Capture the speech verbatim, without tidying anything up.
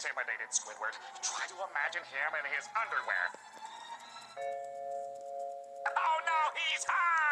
intimidated, Squidward. Try to imagine him in his underwear. Oh no, he's hot!